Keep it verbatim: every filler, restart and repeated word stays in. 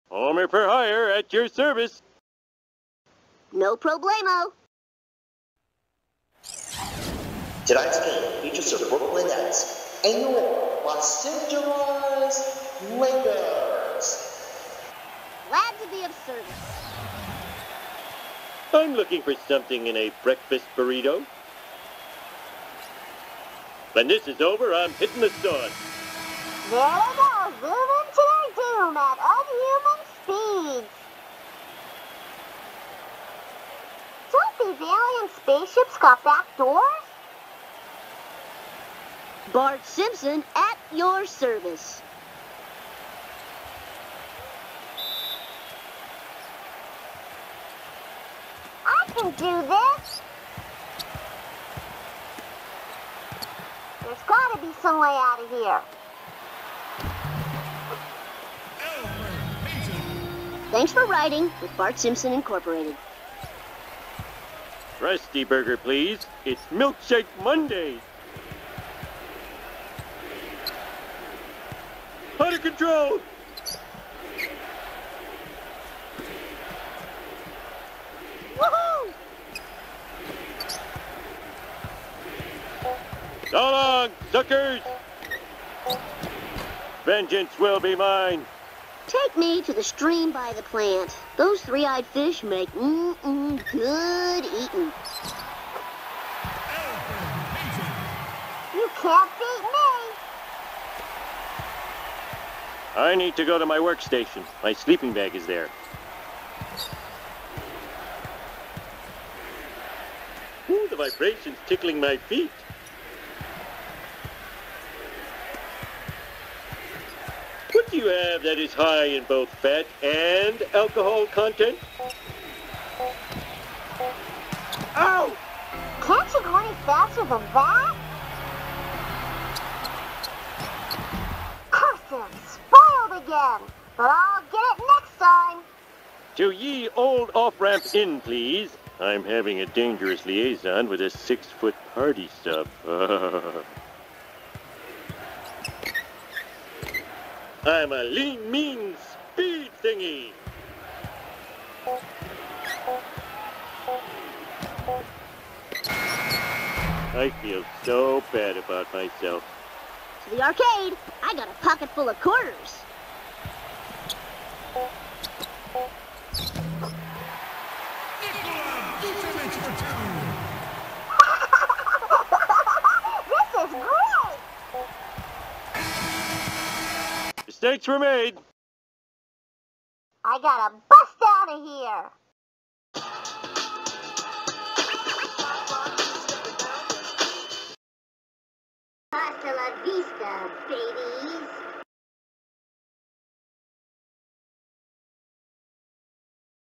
Homer for hire at your service. No problemo. Tonight's game features the Brooklyn Nets and your Los Angeles Lakers. Glad to be of service. I'm looking for something in a breakfast burrito. When this is over, I'm hitting the sauce. There they go, zooming to their doom at unhuman speeds. Don't these alien spaceships got back doors? Bart Simpson at your service. I can do this. There's gotta be some way out of here. Thanks for riding with Bart Simpson Incorporated. Krusty Burger, please. It's Milkshake Monday. Out of control! Woohoo! So long, suckers! Vengeance will be mine. Take me to the stream by the plant. Those three-eyed fish make mm-mm good eating. You can't beat me. I need to go to my workstation. My sleeping bag is there. Ooh, the vibration's tickling my feet. What do you have that is high in both fat and alcohol content? Ow! Can't you go any faster than that? Curse him! Spoiled again! But I'll get it next time! To ye old off-ramp in, please. I'm having a dangerous liaison with a six-foot party sub. I'm a lean, mean speed thingy. I feel so bad about myself. To the arcade! I got a pocket full of quarters! This is great! Mistakes were made. I gotta bust out of here! Hasta la vista, babies!